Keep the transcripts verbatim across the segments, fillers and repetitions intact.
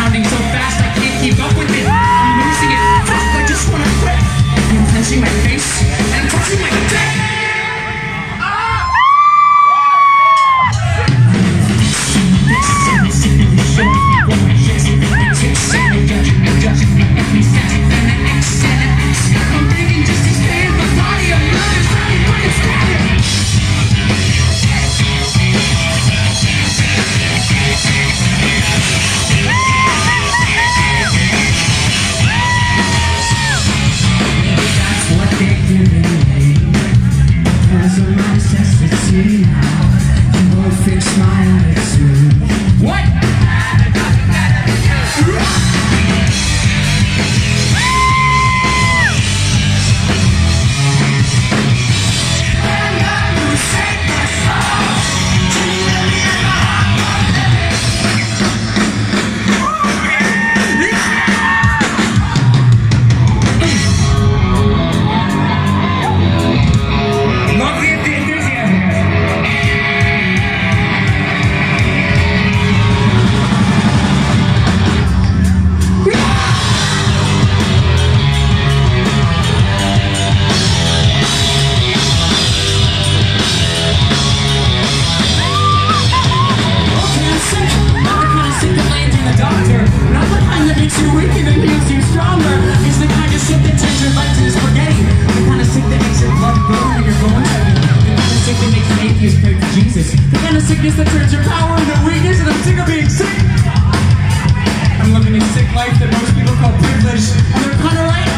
pounding so fast I can't keep up with it. I'm losing it. I just wanna quit. I'm clenching my face and I'm touching my dick. Jesus, the kind of sickness that turns your power into weakness, and I'm sick of being sick. I'm living a sick life that most people call privilege, and they're kind of right.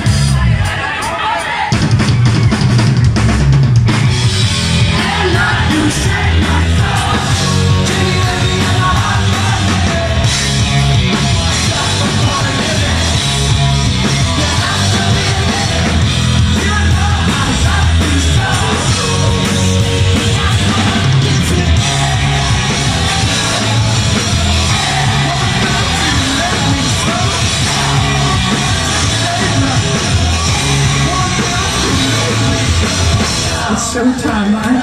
I'm not you shake my soul. Can you let me in a hot bucket? Stop before I live it. You have to live it. You know how to stop these souls. Showtime, man.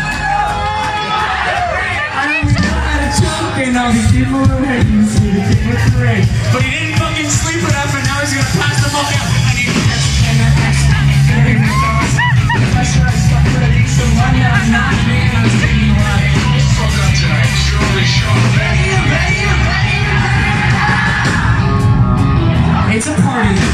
I don't know how to choke and all these people who hate you see the people parade. But he didn't fucking sleep enough and now he's gonna pass the fuck out. I need to catch and I catch getting the dogs. The pressure I stuck with it needs to run down, not me, and I'm taking a lot. Fuck up tonight, surely sharp. Ready, ready, ready, ready. It's a party.